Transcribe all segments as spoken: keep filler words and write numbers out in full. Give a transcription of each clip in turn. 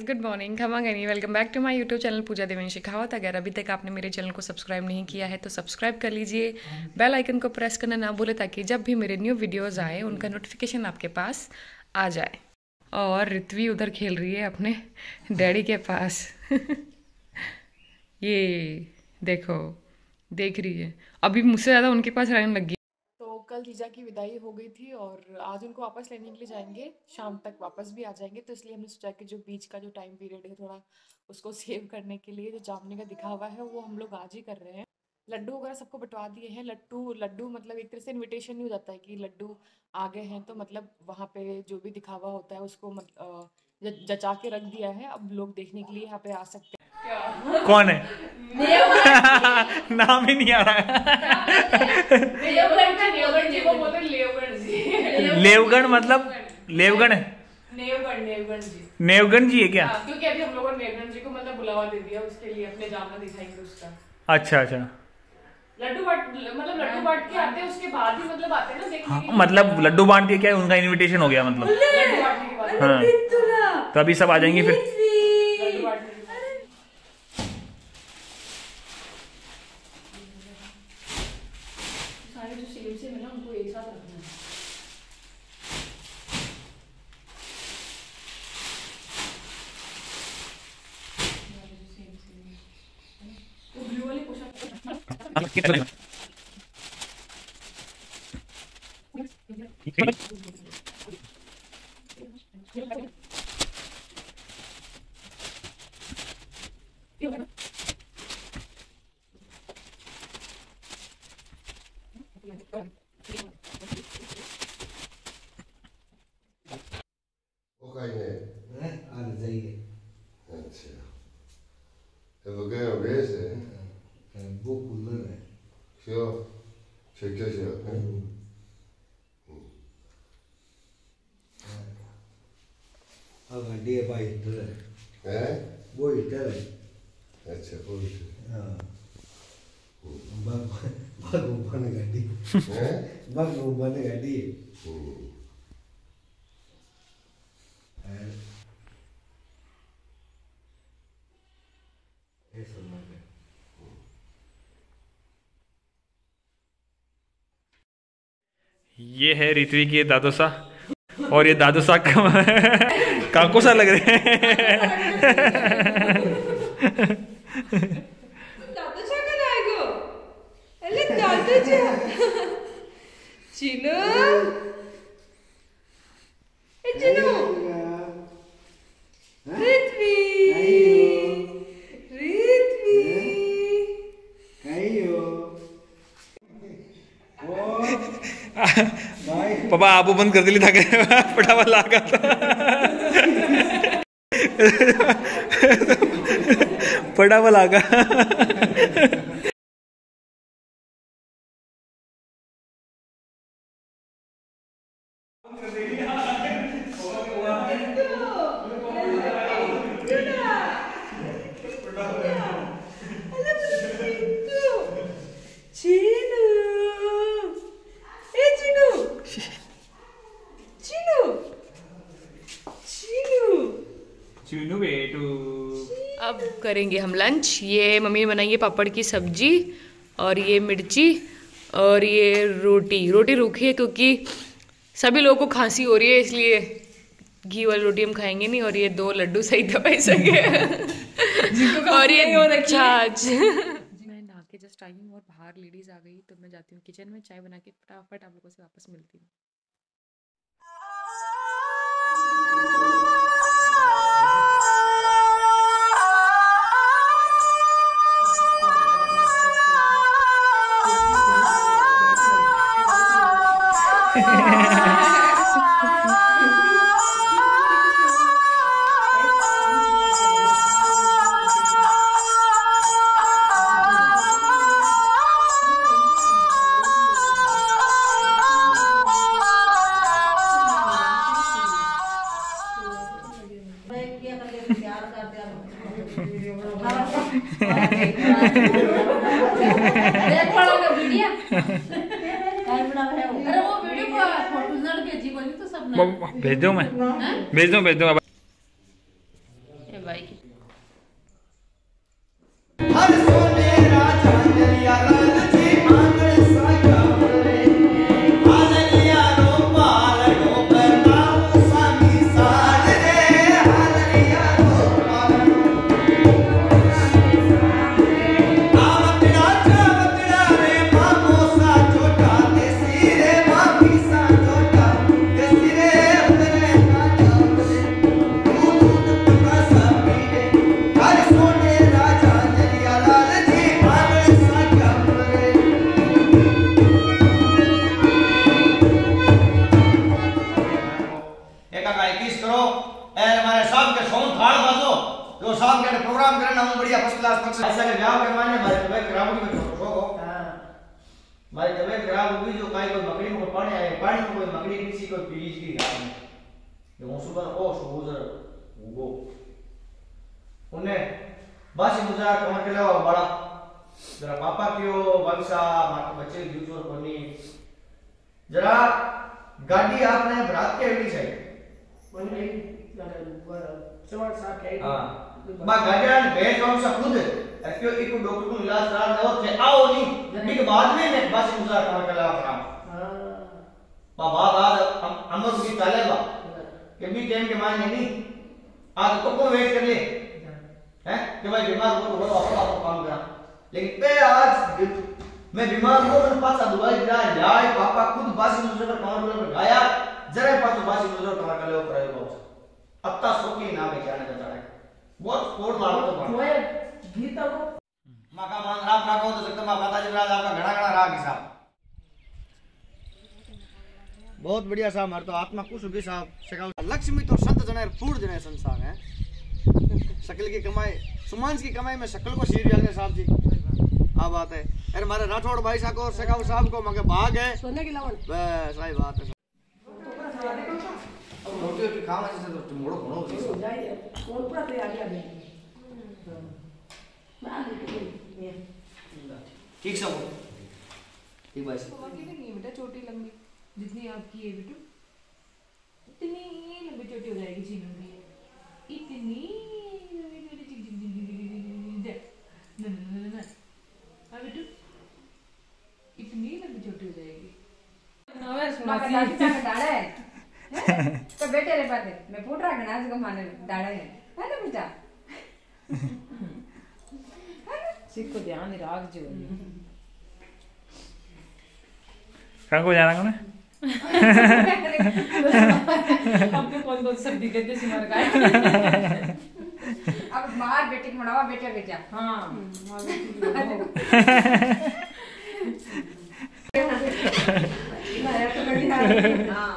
Good morning, खमा गनी। Welcome back to my YouTube channel Pooja Devensh Shekhawat. अगर अभी तक आपने मेरे चैनल को सब्सक्राइब नहीं किया है तो सब्सक्राइब कर लीजिए, बेल आइकन को प्रेस करना ना भूले ताकि जब भी मेरे न्यू वीडियोस आए उनका नोटिफिकेशन आपके पास आ जाए। और ऋत्वी उधर खेल रही है अपने डैडी के पास ये देखो, देख रही है, अभी मुझसे ज़्यादा उनके पास रहने लगी। तो कल जीजा की विदाई हो गई थी और आज उनको वापस लेने के लिए जाएंगे, शाम तक वापस भी आ जाएंगे। तो इसलिए हमने सोचा कि जो बीच का जो टाइम पीरियड है थोड़ा उसको सेव करने के लिए जो जामने का दिखा हुआ है वो हम लोग आज ही कर रहे हैं। लड्डू वगैरह सबको बंटवा दिए हैं। लड्डू लड्डू मतलब एक तरह से इन्विटेशन नहीं हो जाता है कि लड्डू आ गए हैं, तो मतलब वहाँ पे जो भी दिखावा होता है उसको मतलब जचा के रख दिया है। अब लोग देखने के लिए यहाँ पे आ सकते हैं। कौन है? नाम ही नहीं आ रहा है। लेवगण मतलब लेवगण है। नेवगण नेवगण जी नेवगण जी है क्या? हाँ, क्योंकि अभी हम लोगों ने नेवगण जी को मतलब बुलावा दे दिया, उसके लिए अपने जामना दिखाएंगे उसका। अच्छा अच्छा, लड्डू बांट मतलब लड्डू बांट के आते हैं, उसके बाद ही मतलब आते हैं ना देखने हाँ, के लिए। मतलब लड्डू बांट दिया क्या, उनका इनविटेशन हो गया मतलब। लड्डू बांटने के बाद हाँ, तो अभी सब आ जाएंगे फिर। लड्डू बांटने के बाद सारे जो सेम सेम है ना उनको एक साथ रखना है। तो ब्लू वाली पोशाक वो कहीं है हैं आ जाइए। अच्छा ये तो क्या बेस है वो कूलर है क्यों चेक कैसे है अब गाड़ी है भाई इधर है हैं वो इधर है। अच्छा बोल हाँ बाग बाग ऊपर गाड़ी हैं बाग ऊपर गाड़ी ये सुनना है। ये है ऋत्वी के दादू सा, और ये दादू सा काको सा लग रहे हैं। दादूच्या का नाही गो? अरे दादूच्या. चिनू. ए चिनू. ऋत्वी. ऋत्वी. कायो पापा आप बंद कर दिली था पटावा लागा था। पटावा लागा। चिनू. ए चिनू. चिनू. चिनू. चुनू बेटू। अब करेंगे हम लंच। ये मम्मी ने बनाई है पापड़ की सब्जी और ये मिर्ची और ये रोटी। रोटी रूखी है क्योंकि सभी लोगों को खांसी हो रही है, इसलिए घी वाली रोटी हम खाएंगे नहीं। और ये दो लड्डू सही दबाई सके और ये छाछ। मैं नहा के जस्ट आई हूँ और बाहर लेडीज आ गई, तो मैं जाती हूँ किचन में चाय बना के फटाफट आप लोगों से वापस मिलती हूँ। अरे वो वीडियो को फोटो भेजी बोली तो सब भेज दो, मैं भेज दो भेज दो। भाई की। प्रोग्राम करना हम बढ़िया फर्स्ट क्लास पक्ष ऐसा के ब्याह के माने हमारे तबीयत खराब होगी मैं शौक हो हां हमारी तबीयत खराब होगी जो काई कोई मकड़ी में पानी आए पानी में कोई मकड़ी किसी कोई पीलीज की घास में ये वो सुबह ओ सुबह वो उन्हें बासी मुजा कमर के लाओ बड़ा जरा पापा क्यों वंशा मां बच्चे जूचोर कोनी जरा गाड़ी आपने बरात के एवरी चाहिए कोई नहीं चमड़ साहब के हां बा गाड़ियां भेज वंशा खुद क्यों एक डॉक्टर को इलाज करा दो थे आओ नहीं ठीक बाद में मैं बासी मुजा कमर के लाओ हां बा बाद आज हम हम की चाले बा के भी टाइम के माने नहीं आज तो को वेट कर ले हैं कि भाई बीमार हो तो अपना अपना काम करा लेकिन पे आज मैं बीमार हूं मेरे पास दवाई दिया यार पापा खुद बासी मुझे पर कमर पर गाया जरा पास बासी मुझे कमर कर ले ऊपर आयो अब ता सोकी ना में जाने का है बहुत कोड मारो तो मैं गीता को माका मान राम ना को तो सकता मा माता जी राज आपका घड़ा घड़ा राग साहब बहुत बढ़िया साहब हमारे तो आत्मा खुश होगी साहब शकाल लक्ष्मी तो संत जने फूड जने संसार है शक्ल की कमाई सुमांस की कमाई में शक्ल को सीरियल में साहब जी आ बात है अरे हमारे राठौड़ भाई साहब और शेखाव साहब को मगे भाग है सोने की लावन बस सही बात है अब रोटी रोटी खावा जैसे तो मोड़ो घणो हो जाए कौन पूरा पे आ गया ठीक सब ठीक भाई साहब की नहीं बेटा छोटी लंबी जितनी आपकी है बेटा इतनी लंबी छोटी हो जाएगी चीनूंगी इतनी इतनी लंबी छोटी हो जाएगी तो बेटे रे पाते मैं फूट रहा गणा को माने डाड़ा है है ना बेटा सीख को ध्यान राख जो कहां को जाना है हमको कौन कौन सब दिक्कत है सिमर का अब मार बेटी मनावा बेटा बेटा हां मार बेटी हां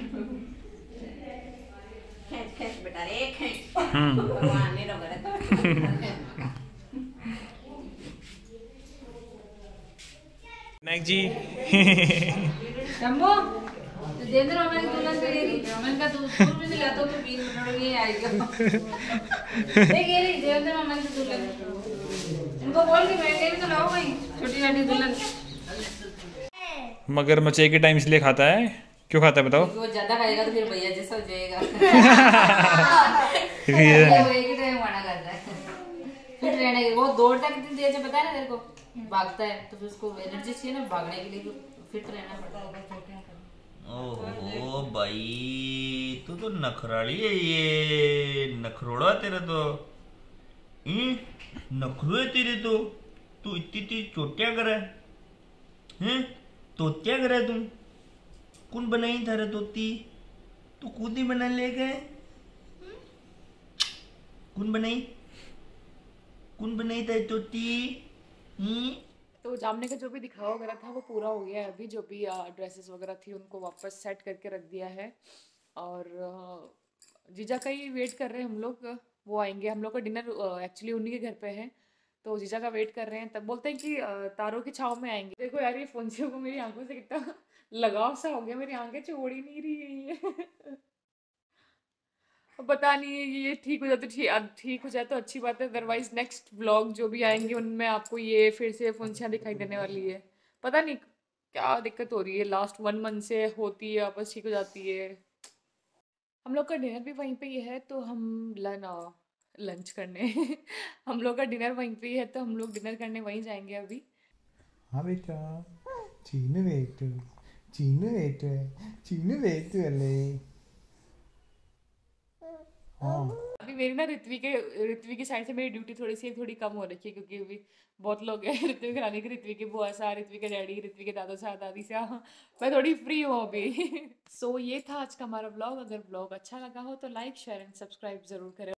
खेच खेच बेटा रे खेच भगवान ने रगड़ नाइक जी शंभू तो देंद्र हमारी दुल्हन तो ये रोमन का तो स्कूल में दिला तो बीस मिनट में आएगा देख ये रही देंद्र हमारी दुल्हन इनको बोल के मैं भी तो लाओ भाई छोटी छोटी दुल्हन मगर मचे के टाइम इसलिए खाता है क्यों खाता है बताओ वो ज्यादा खाएगा तो फिर भैया जैसा हो जाएगा रीजन वो एक ही टाइम मना करता है फिर रहने के वो दौड़ता कितनी देर से पता है ना तेरे को भागता है तो फिर उसको एनर्जी चाहिए ना भागने के लिए फिट रहना पड़ता है ओहो भाई तू तो नखराली है ये नखरोड़ा तेरा तो नखरो है तेरे तो तू इतनी इतनी चोटियां करे हैं तोतियां करे तुम कौन बनाई थारे तोती तू खुद ही बना ले गए कौन बनाई कौन बनाई था तोती हम्म तो जामने का जो भी दिखावा वगैरह था वो पूरा हो गया है अभी जो भी ड्रेसेस वगैरह थी उनको वापस सेट करके रख दिया है और जीजा का ही वेट कर रहे हैं हम लोग वो आएंगे हम लोग का डिनर एक्चुअली उन्हीं के घर पे है तो जीजा का वेट कर रहे हैं तब बोलते हैं कि तारों की छाव में आएंगे देखो यार ये फोनसियों को मेरी आंखों से कितना लगाव सा हो गया मेरी आंखें छोड़ ही नहीं रही है पता नहीं ये ठीक हो जाए तो ठीक ठीक हो जाए तो अच्छी बात है अदरवाइज नेक्स्ट व्लॉग जो भी आएंगे उनमें आपको ये फिर से फुंसियाँ दिखाई देने वाली है पता नहीं क्या दिक्कत हो रही है लास्ट वन मंथ से होती है वापस ठीक हो जाती है हम लोग का डिनर भी वहीं पे ही है तो हम लना लंच करने। हम लोग का डिनर वहीं पे ही है, तो हम लोग डिनर करने वहीं जाएंगे अभी। हाँ बेटा, चीन वेट चीन वेट चीन वेट अले। हाँ अभी मेरी ना ऋत्वी के ऋत्वी की साइड से मेरी ड्यूटी थोड़ी सी थोड़ी कम हो रखी है, क्योंकि अभी बहुत लोग हैं ऋत्वी की रानी की, ऋत्वी की बुआ सा, ऋत्वी के डैडी, ऋत्वी के दादा सा, दादी सा। मैं थोड़ी फ्री हूँ अभी। सो so, ये था आज का हमारा व्लॉग। अगर व्लॉग अच्छा लगा हो तो लाइक शेयर एंड सब्सक्राइब जरूर करें।